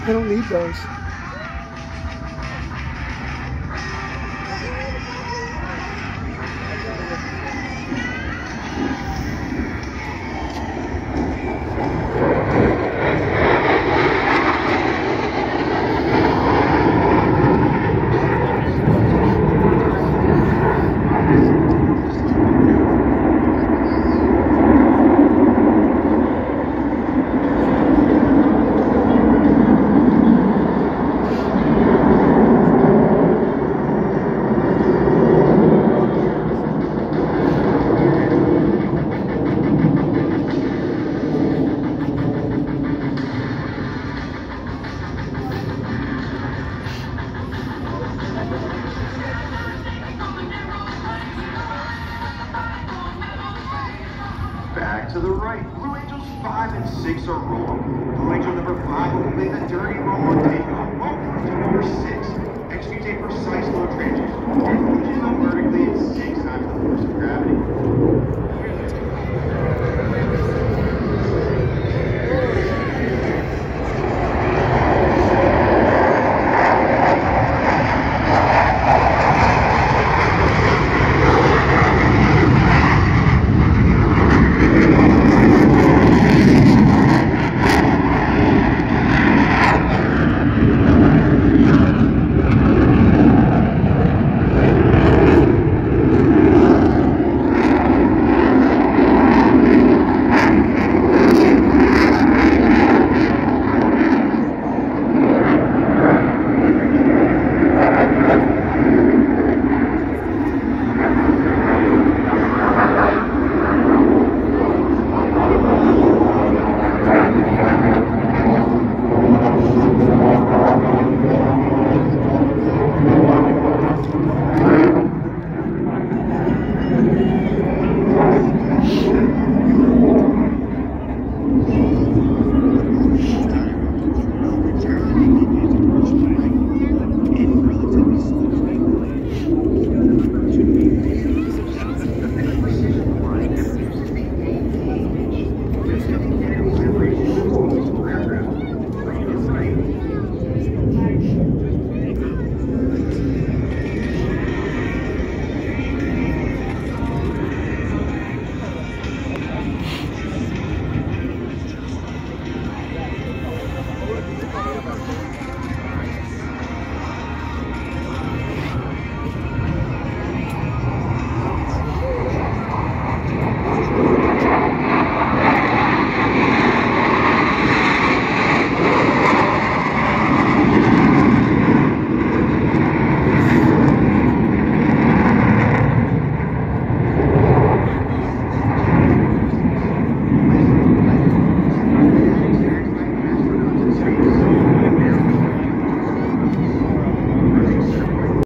I don't need those. Back to the right. Blue Angels 5 and 6 are wrong. Blue Angel number 5 will make the dirty roll on takeoff. While Blue Angel number 6 executes a precise low transition and pushes up vertically at 6 times the force of gravity.